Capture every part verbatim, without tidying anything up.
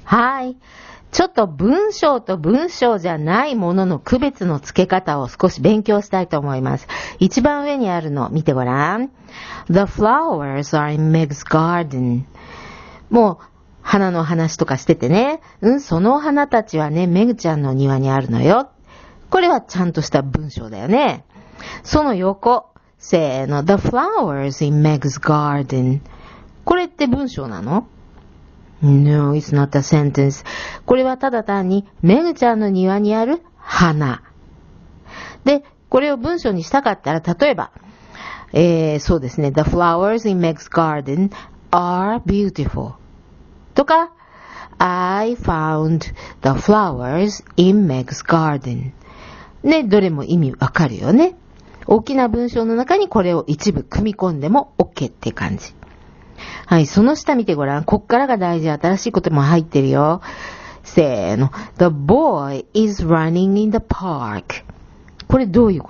はい。ちょっと文章と文章じゃないものの区別のつけ方を少し勉強したいと思います。一番上にあるの見てごらん。The flowers are in Meg's garden. もう花の話とかしててね。うん、その花たちはね、メグちゃんの庭にあるのよ。これはちゃんとした文章だよね。その横、せーの、The flowers in Meg's garden. これって文章なの？ No, it's not a sentence. これはただ単にメグちゃんの庭にある花。で、これを文章にしたかったら、例えば、えー、そうですね。The flowers in Meg's garden are beautiful. とか、I found the flowers in Meg's garden. ね、どれも意味わかるよね。大きな文章の中にこれを一部組み込んでも OK って感じ。はい、その下見てごらん。こっからが大事。新しいことも入ってるよ。せーの。The boy is running in the park. これどういうこと？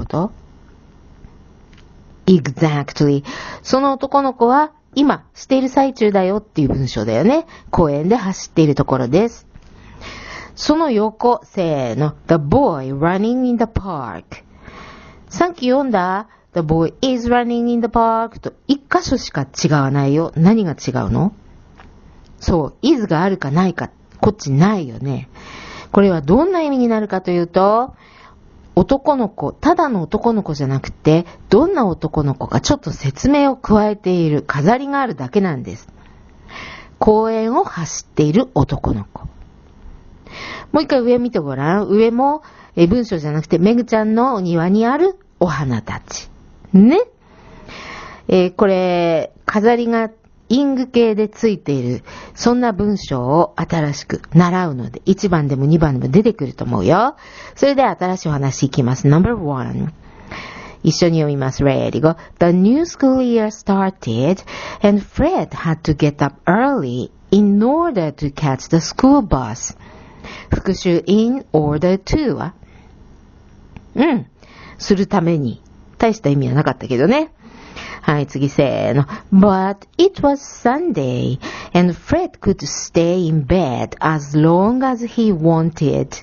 Exactly. その男の子は今している最中だよっていう文章だよね。公園で走っているところです。その横、せーの。The boy running in the park. さっき読んだThe boy is running in the park と一箇所しか違わないよ。何が違うの？そう、is があるかないか、こっちないよね。これはどんな意味になるかというと、男の子、ただの男の子じゃなくて、どんな男の子かちょっと説明を加えている、飾りがあるだけなんです。公園を走っている男の子。もう一回上見てごらん。上もえ文章じゃなくて、めぐちゃんの庭にあるお花たち。ね。えー、これ、飾りがイング系でついている、そんな文章を新しく習うので、いちばんでもにばんでも出てくると思うよ。それでは新しいお話いきます。ナンバーワン。一緒に読みます。Ready, go. The new school year started and Fred had to get up early in order to catch the school bus. 復習 in order to はうん。するために。大した意味はなかったけどね。はい、次せーの。But it was Sunday, and Fred could stay in bed as long as he wanted.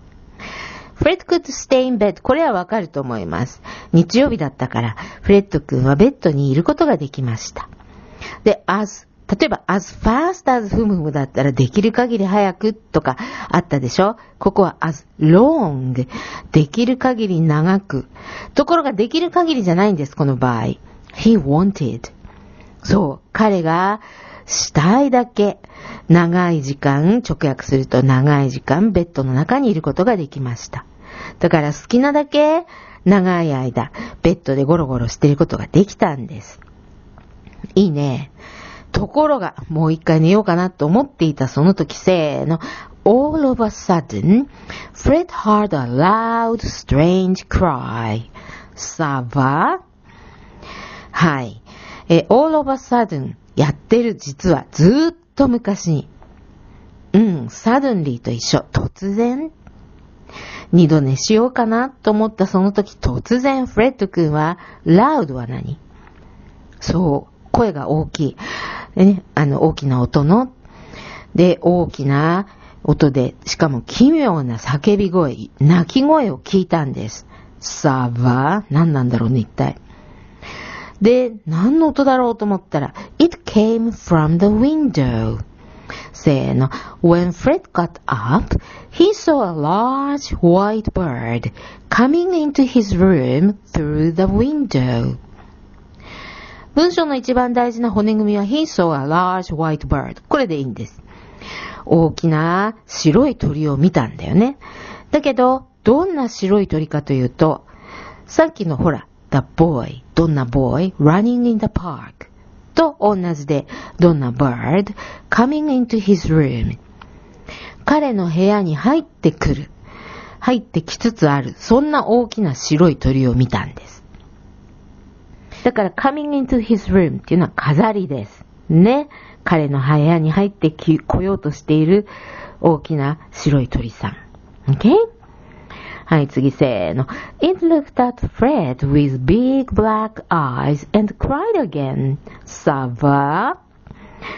Fred could stay in bed. これはわかると思います。日曜日だったから、フレッド君はベッドにいることができました。で、as例えば as fast as ふむふむだったらできる限り早くとかあったでしょ。ここは as long できる限り長く。ところができる限りじゃないんです、この場合。he wanted そう、彼がしたいだけ長い時間、直訳すると長い時間ベッドの中にいることができました。だから好きなだけ長い間ベッドでゴロゴロしていることができたんです。いいね。ところが、もう一回寝ようかなと思っていたその時、せーの。All of a sudden, Fred heard a loud, strange cry. さばはい。え、all of a sudden やってる実はずーっと昔に。うん、suddenly と一緒。突然二度寝しようかなと思ったその時、突然フレッド君は、loud は何？そう、声が大きい。ね、あの、大きな音の、で、大きな音で、しかも奇妙な叫び声、泣き声を聞いたんです。さあ、何なんだろうね、一体。で、何の音だろうと思ったら、It came from the window. せーの。When Fred got up, he saw a large white bird coming into his room through the window.文章の一番大事な骨組みは He saw a large white bird. これでいいんです。大きな白い鳥を見たんだよね。だけど、どんな白い鳥かというと、さっきのほら、the boy, どんな boy, running in the park と同じで、どんな bird, coming into his room 彼の部屋に入ってくる。入ってきつつある。そんな大きな白い鳥を見たんです。だから coming into his room っていうのは飾りです。ね。彼の部屋に入ってこようとしている大きな白い鳥さん。OK? はい、次せーの。It looked at Fred with big black eyes and cried again. さば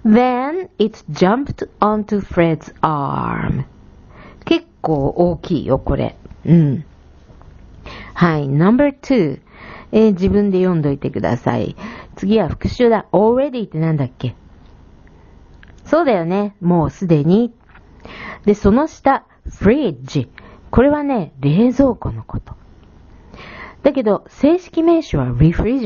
Then it jumped onto Fred's arm. 結構大きいよ、これ。うん。はい、number two、えー、自分で読んどいてください。次は復習だ。already ってなんだっけ？そうだよね。もうすでに。で、その下、fridge。これはね、冷蔵庫のこと。だけど、正式名称は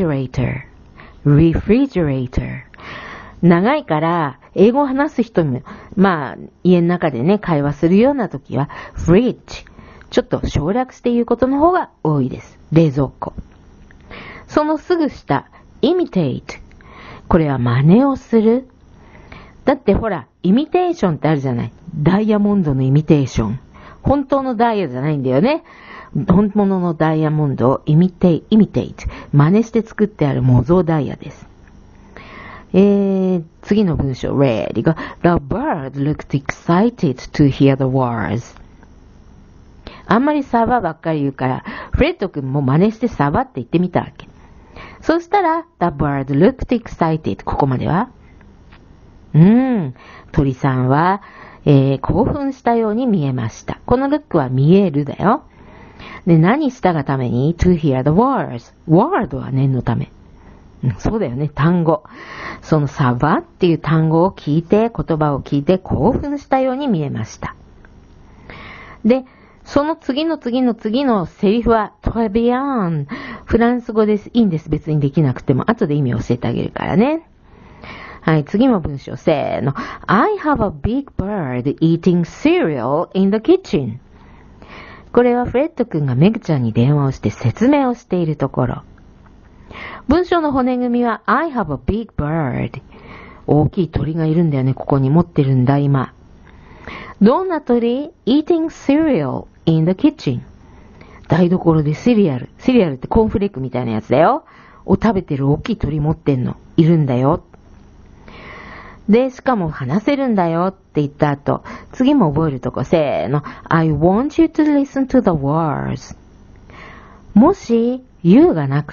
refrigerator。refrigerator。長いから、英語を話す人も、まあ、家の中でね、会話するような時は、fridge。ちょっと省略して言うことの方が多いです。冷蔵庫。そのすぐ下、imitate。これは真似をする。だってほら、イミテーションってあるじゃない。ダイヤモンドのイミテーション。本当のダイヤじゃないんだよね。本物のダイヤモンドをイミテイ、イミテイト。真似して作ってある模造ダイヤです。えー、次の文章、ready が The bird looked excited to hear the words. あんまりサバばっかり言うから、フレッド君も真似してサバって言ってみたわけ。そしたら、The bird looked excited. ここまではうーん、鳥さんは、えー、興奮したように見えました。この look は見えるだよ。で、何したがために to hear the words. word は念のため。そうだよね、単語。そのサバっていう単語を聞いて、言葉を聞いて興奮したように見えました。で、その次の次の次のセリフはトレビアン。フランス語です。いいんです。別にできなくても。後で意味を教えてあげるからね。はい、次の文章、せーの。I have a big bird eating cereal in the kitchen. これはフレッド君がメグちゃんに電話をして説明をしているところ。文章の骨組みは I have a big bird。大きい鳥がいるんだよね。ここに持ってるんだ、今。どんな鳥？ eating cereal in the kitchen。台所でシリアル。シリアルってコーンフレークみたいなやつだよ。を食べてる大きい鳥持ってんの。いるんだよ。で、しかも話せるんだよって言った後、次も覚えるとこ、せーの。I want you to listen to the words. もし、you がなくって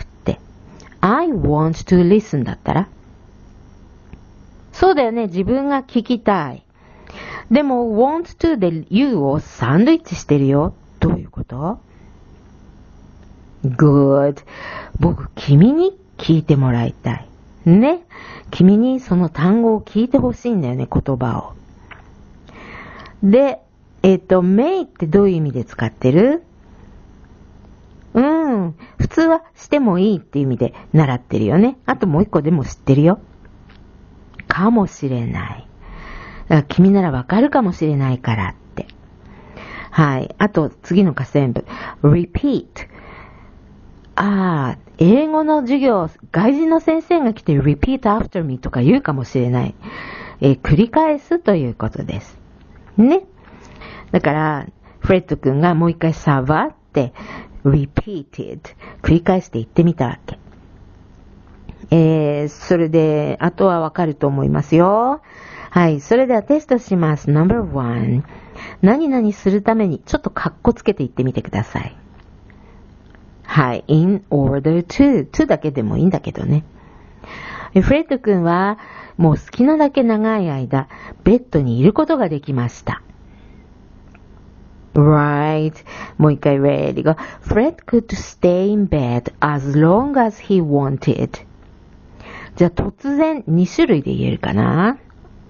、I want to listen だったらそうだよね。自分が聞きたい。でも、want to で you をサンドイッチしてるよ。どういうこと？ Good. 僕、君に聞いてもらいたい。ね。君にその単語を聞いてほしいんだよね、言葉を。で、えっと、may ってどういう意味で使ってる？うん。普通はしてもいいっていう意味で習ってるよね。あともう一個でも知ってるよ。かもしれない。だから君ならわかるかもしれないからって。はい。あと次の下線部。repeat。ああ、英語の授業、外人の先生が来て repeat after me とか言うかもしれない。えー、繰り返すということです。ね。だから、フレッド君がもう一回サバって repeated 繰り返して言ってみたわけ。えー、それで、あとはわかると思いますよ。はい。それではテストします。ナンバーワン。何々するためにちょっとカッコつけて言ってみてください。はい。in order to. to だけでもいいんだけどね。フレッド君はもう好きなだけ長い間ベッドにいることができました。Right. もう一回 ready が Fred could stay in bed as long as he wanted. じゃあ突然に種類で言えるかな？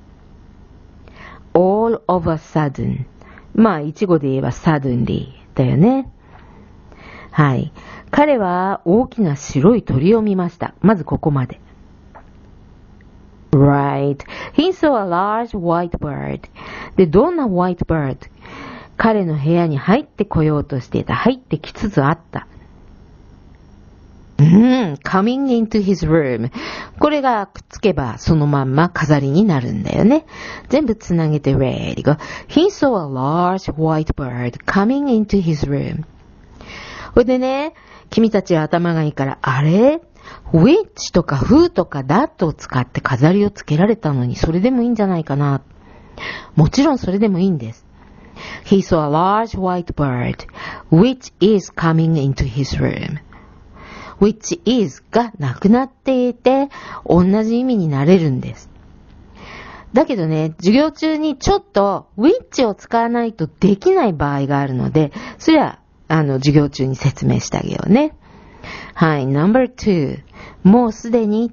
All of a sudden. まあ一語で言えば suddenly だよね。はい。彼は大きな白い鳥を見ました。まずここまで。Right. He saw a large white bird. で、どんな white bird？ 彼の部屋に入ってこようとしていた。入ってきつつあった。うん、coming into his room。これがくっつけばそのまんま飾りになるんだよね。全部つなげて ready が He saw a large white bird coming into his room。これでね、君たちは頭がいいから、あれ？ which とか who とか that を使って飾りをつけられたのに、それでもいいんじゃないかな。もちろんそれでもいいんです。He saw a large white bird, which is coming into his room.which is がなくなっていて、同じ意味になれるんです。 だけどね、授業中にちょっと which を使わないとできない場合があるので、それは、あの、授業中に説明してあげようね。はい、number two。もうすでに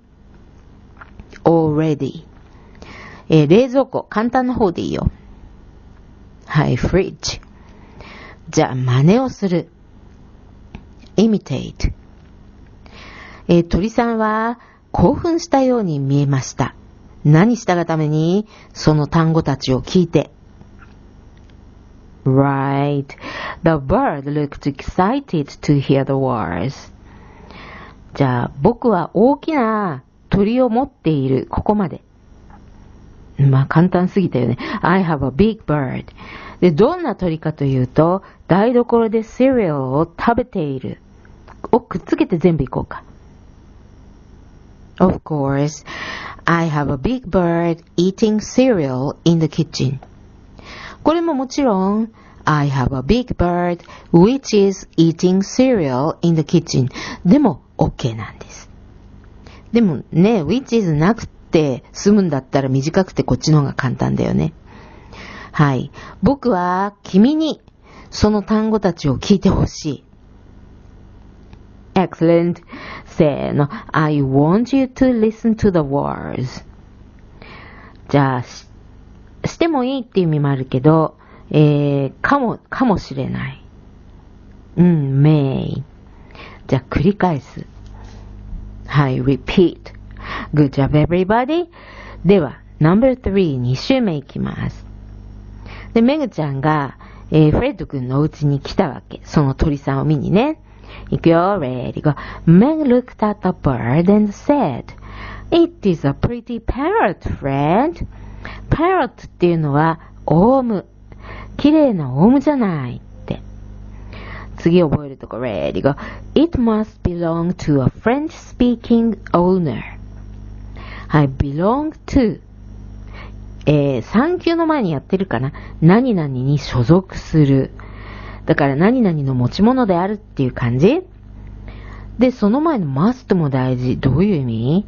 already。えー、冷蔵庫、簡単な方でいいよ。はい、fridge。じゃあ、真似をする。imitate。えー、鳥さんは興奮したように見えました。何したがためにその単語たちを聞いて。Right. The bird looked excited to hear the words. じゃあ、僕は大きな鳥を持っている。ここまで。まあ、簡単すぎたよね。I have a big bird. で、どんな鳥かというと、台所でシリアルを食べている。をくっつけて全部いこうか。Of course, I have a big bird eating cereal in the kitchen. これももちろん、I have a big bird which is eating cereal in the kitchen. でも OK なんです。でもね、which is なくて済むんだったら短くてこっちの方が簡単だよね。はい。僕は君にその単語たちを聞いてほしい。Excellent. せーの。I want you to listen to the words. じゃあ、し、してもいいっていう意味もあるけど、えー、かも、かもしれない。うん、may。じゃあ、繰り返す。はい、repeat. Good job, everybody. では、number three、に週目いきます。で、メグちゃんが、えー、フレッド君のお家に来たわけ。その鳥さんを見にね。いくよ、ready, go. Meg looked at the bird and said, It is a pretty parrot, Fred. Parrot っていうのは、オウム。綺麗なオウムじゃないって。次覚えるとこ、ready, go. It must belong to a French-speaking owner. はい、belong to. えー、産休の前にやってるかな。何々に所属する。だから何々の持ち物であるっていう感じで、その前の must も大事。どういう意味？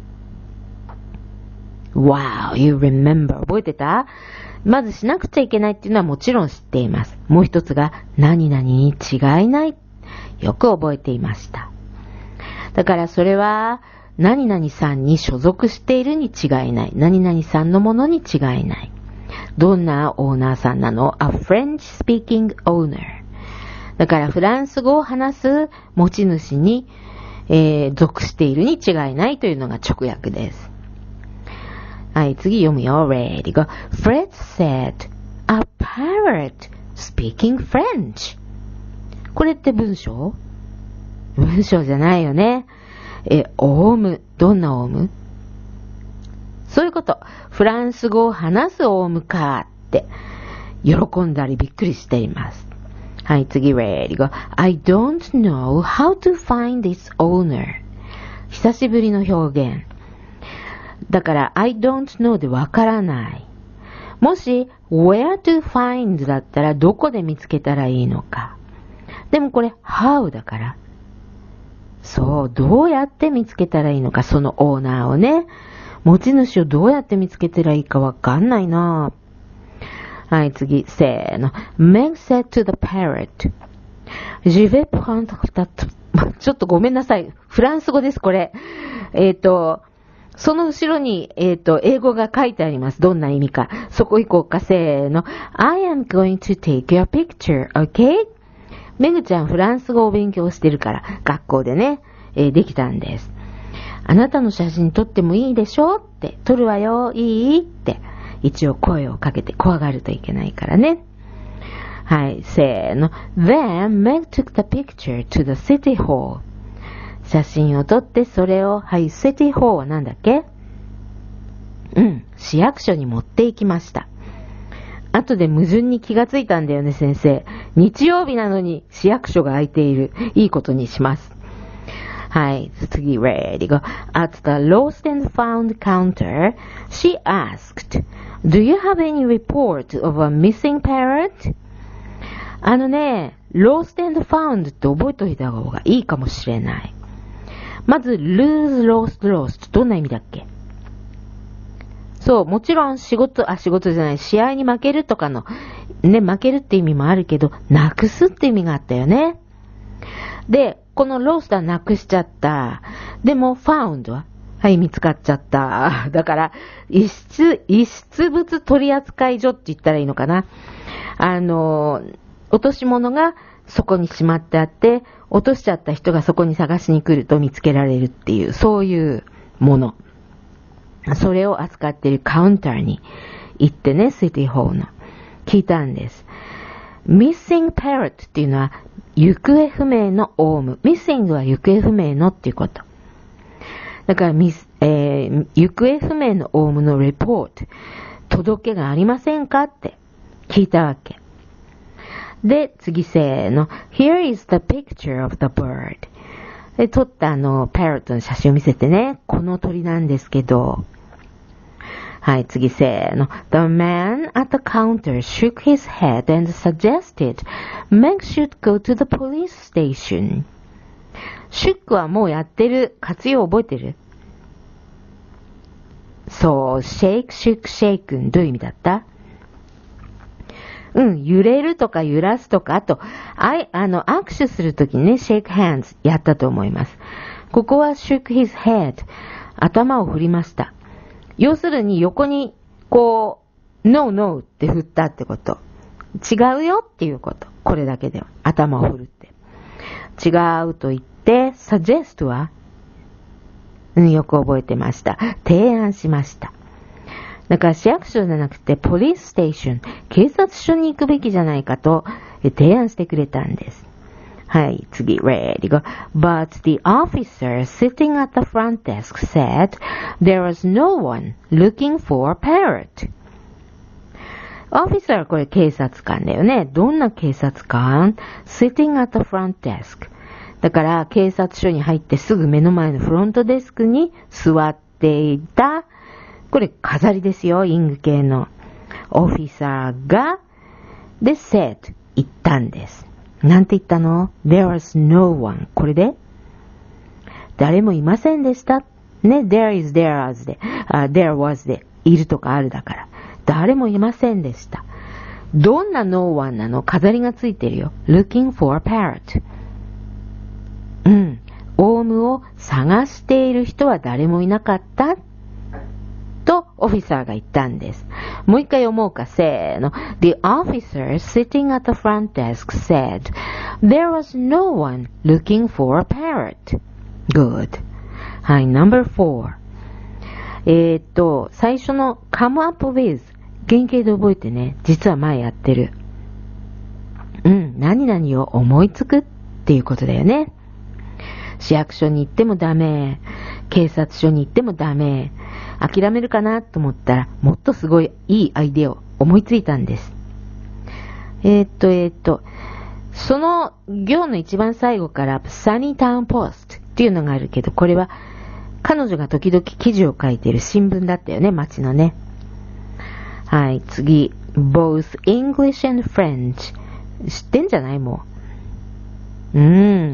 Wow, you remember. 覚えてた？まずしなくちゃいけないっていうのはもちろん知っています。もう一つが何々に違いない。よく覚えていました。だからそれは何々さんに所属しているに違いない。何々さんのものに違いない。どんなオーナーさんなの？ A French-speaking owner。だからフランス語を話す持ち主に、えー、属しているに違いないというのが直訳です。はい、次読むよ。Ready, go. Fred said, a parrot speaking French. これって文章？文章じゃないよね。え、オウム。どんなオウム？そういうこと。フランス語を話すオウムかって喜んだりびっくりしています。はい、次、ready, go. I don't know how to find this owner. 久しぶりの表現。だから、I don't know でわからない。もし、where to find だったらどこで見つけたらいいのか。でもこれ、how だから。そう、どうやって見つけたらいいのか、そのオーナーをね。持ち主をどうやって見つけたらいいかわかんないな。はい、次、せーの。Meg said to the parrot, Je vais prendre ta... ちょっとごめんなさい。フランス語です、これ。えっと、その後ろに、えっと、英語が書いてあります。どんな意味か。そこ行こうか、せーの。I am going to take your picture, okay? メグちゃんフランス語を勉強してるから、学校でね、えー、できたんです。あなたの写真撮ってもいいでしょって、撮るわよ、いいって、一応声をかけて怖がるといけないからね。はい、せーの。Then Meg took the picture to the city hall. 写真を撮ってそれを、はい、city hall はなんだっけ？うん、市役所に持って行きました。後で矛盾に気がついたんだよね、先生。日曜日なのに市役所が空いている。いいことにします。はい、次、ready, go. At the lost and found counter, she asked, Do you have any report of a missing parrot? あのね、lost and found って覚えておいた方がいいかもしれない。まず、lose, lost, lost どんな意味だっけ？ そう、もちろん仕事、あ、仕事じゃない、試合に負けるとかの、ね、負けるって意味もあるけど、なくすって意味があったよね。で、このロースターなくしちゃった。でも、found ははい、見つかっちゃった。だから、遺失、遺失物取扱所って言ったらいいのかな。あの、落とし物がそこにしまってあって、落としちゃった人がそこに探しに来ると見つけられるっていう、そういうもの。それを扱っているカウンターに行ってね、シティホールの。聞いたんです。missing parrot っていうのは、行方不明のオウム。missing は行方不明のっていうこと。だから、ミス、えー、行方不明のオウムのレポート、届けがありませんかって聞いたわけ。で、次せーの。Here is the picture of the bird. で、撮ったあの、パロットの写真を見せてね。この鳥なんですけど。はい、次せーの。The man at the counter shook his head and suggested Meg should go to the police station. シュックはもうやってる。活用覚えてる？そう、shake, shake, shake. どういう意味だった？うん、揺れるとか揺らすとか、あと、あ, あの、握手するときにね、shake hands やったと思います。ここは shook his head。頭を振りました。要するに横に、こう、no, no って振ったってこと。違うよっていうこと。これだけでは。頭を振るって。違うと言って、suggest は、うん、よく覚えてました。提案しました。だから市役所じゃなくて、ポリスステーション、警察署に行くべきじゃないかと提案してくれたんです。はい、次、ready go. But the officer sitting at the front desk said there was no one looking for a parrot. オフィサーはこれ警察官だよね。どんな警察官？ Sitting at the front desk. だから警察署に入ってすぐ目の前のフロントデスクに座っていた、これ飾りですよ、イング系の。オフィサーが、で、said 言ったんです。なんて言ったの？ There was no one. これで誰もいませんでした。ね、there is there as で、uh, there was で、いるとかあるだから。誰もいませんでした。どんな no one なの？飾りがついてるよ。looking for a parrot。うん。オウムを探している人は誰もいなかったとオフィサーが言ったんです。もう一回読もうか。せーの。The officer sitting at the front desk said, There was no one looking for a parrot. Good. はい、number four. えーっと、最初の come up with 原型で覚えてね。実は前やってる。うん、何々を思いつくっていうことだよね。市役所に行ってもダメ。警察署に行ってもダメ。諦めるかなと思ったら、もっとすごいいいアイデアを思いついたんです。えー、っと、えー、っと、その行の一番最後から、サニータウンポストっていうのがあるけど、これは彼女が時々記事を書いている新聞だったよね、街のね。はい、次。both English and French。知ってんじゃないもう。うん。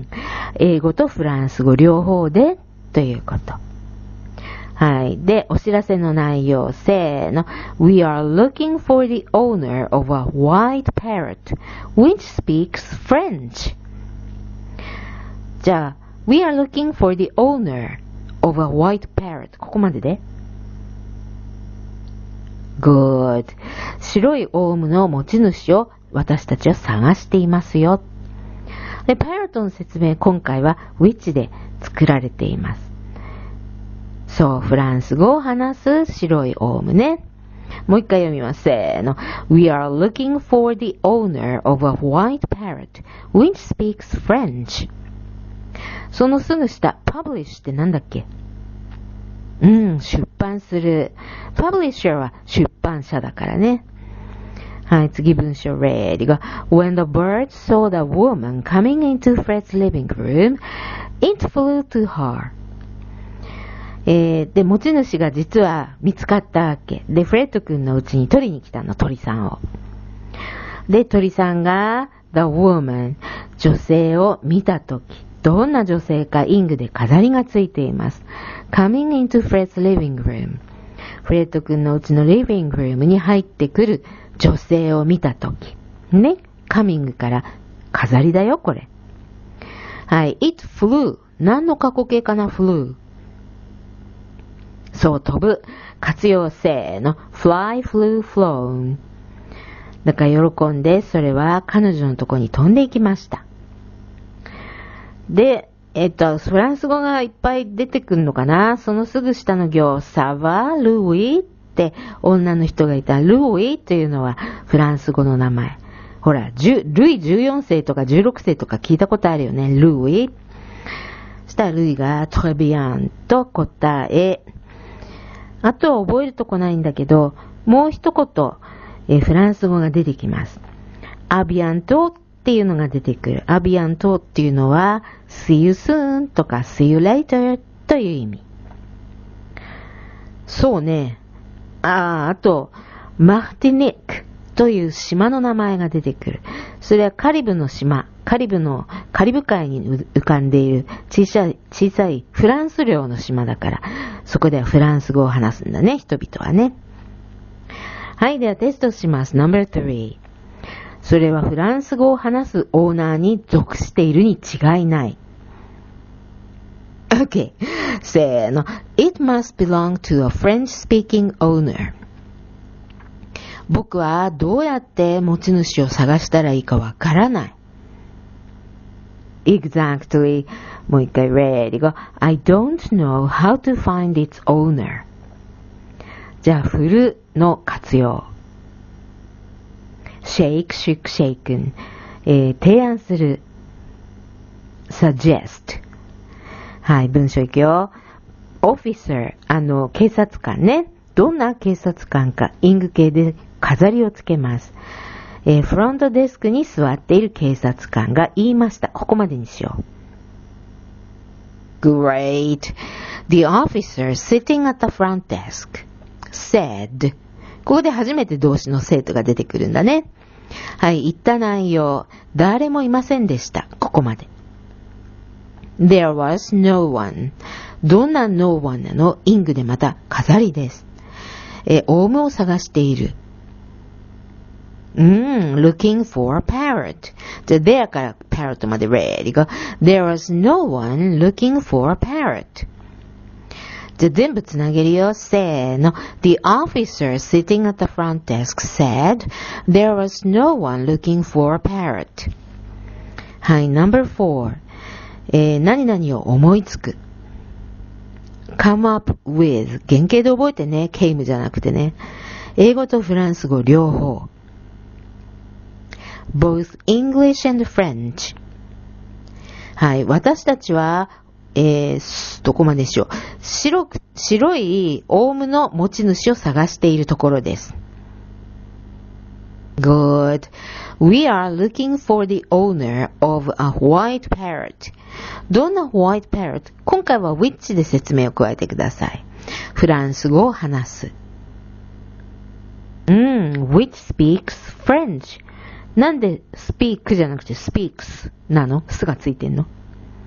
英語とフランス語両方でということ。はい。で、お知らせの内容、せーの。We are looking for the owner of a white parrot, which speaks French. じゃあ、We are looking for the owner of a white parrot. ここまでで Good. 白いオウムの持ち主を私たちは探していますよ。で、パイロットの説明、今回は which で作られています。そう、フランス語を話す白いオウムね。もう一回読みます。せーの。We are looking for the owner of a white parrot, which speaks French. そのすぐ下、publish ってなんだっけ？うん、出版する。publisher は出版社だからね。はい、次文章 ready が When the bird saw the woman coming into Fred's living room, it flew to her. えー、で、持ち主が実は見つかったわけ。で、フレッド君の家に取りに来たの、鳥さんを。で、鳥さんが the woman 女性を見たとき、どんな女性かイングで飾りがついています。coming into Fred's living room。 フレッド君のうちのリビングルームに入ってくる女性を見たとき。ね。カミングから飾りだよ、これ。はい。it flew。何の過去形かな flew。そう、飛ぶ。活用せーの。fly, flew, flown。だから喜んで、それは彼女のとこに飛んでいきました。で、えっと、フランス語がいっぱい出てくるのかな。そのすぐ下の行、サバ、ルイって女の人がいた。ルイというのはフランス語の名前。ほら、ルイじゅうよんせいとかじゅうろくせいとか聞いたことあるよね。ルイ。そしたらルイがトレビアンと答え。あとは覚えるとこないんだけど、もう一言、えフランス語が出てきます。アビアントっていうのが出てくる。アビアントっていうのは see you soon とか see you later という意味。そうね。ああ、あと、マーティニックという島の名前が出てくる。それはカリブの島、カリブの、カリブ海に浮かんでいる小さい、小さいフランス領の島だから、そこではフランス語を話すんだね、人々はね。はい、ではテストします。ナンバースリー。それはフランス語を話すオーナーに属しているに違いない。OK。せーの。It must belong to a French-speaking owner. 僕はどうやって持ち主を探したらいいかわからない。Exactly. もう一回 ready go. I don't know how to find its owner. じゃあ、振るの活用。shake, shake, shaken、えー、提案する。suggest。はい、文章いくよ。officer、あの、警察官ね。どんな警察官か、イング系で飾りをつけます。えー、フロントデスクに座っている警察官が言いました。ここまでにしよう。Great. The officer sitting at the front desk said. ここで初めて動詞の生徒が出てくるんだね。はい、言った内容。誰もいませんでした。ここまで。There was no one. どんな no one なの？イングでまた飾りです。えー、オウムを探している。うん、looking for a parrot. じゃあ、there から parrot まで ready go. There was no one looking for a parrot. じゃあ、全部つなげるよ。せーの。The officer sitting at the front desk said, there was no one looking for a parrot. はい、number four. えー、何々を思いつく。come up with 原型で覚えてね。came じゃなくてね。英語とフランス語両方。both English and French。はい。私たちは、えー、どこまでしょう。白く、白いオウムの持ち主を探しているところです。Good. We are looking for the owner of a white parrot. どんな white parrot？ 今回は which で説明を加えてください。フランス語を話す。うん、which speaks French。なんで speak じゃなくて speaks なの？すがついてんの？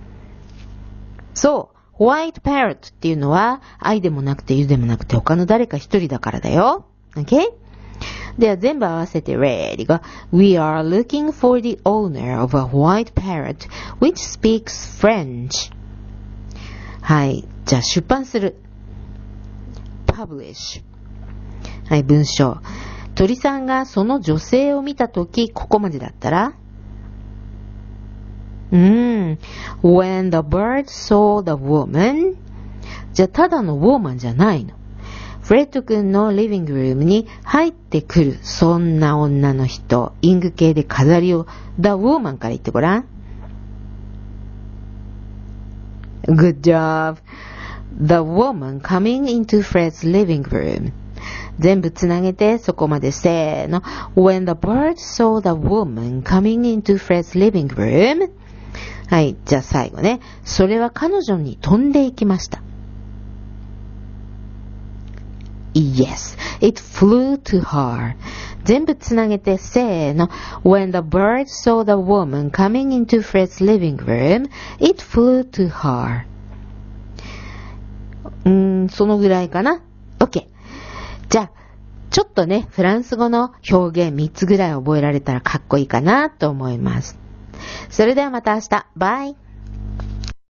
そう、white parrot っていうのは、I でもなくて you でもなくて他の誰か一人だからだよ。Okay？ では全部合わせて ready go. We are looking for the owner of a white parrot which speaks French. はい。じゃあ出版する。publish。はい、文章。鳥さんがその女性を見たとき、ここまでだったらうーん。When the bird saw the woman じゃあただのウォーマンじゃないの。フレッド君のリビングルームに入ってくるそんな女の人。イング系で飾りを The woman から言ってごらん。Good job. The woman coming into Fred's living room. 全部つなげてそこまでせーの。When the bird saw the woman coming into Fred's living room. はい、じゃあ最後ね。それは彼女に飛んでいきました。Yes, it flew to her. 全部つなげてせーの。When the bird saw the woman coming into Fred's living room, it flew to her. うーん、そのぐらいかな。OK。 じゃあ、ちょっとね、フランス語の表現みっつぐらい覚えられたらかっこいいかなと思います。それではまた明日。バイ。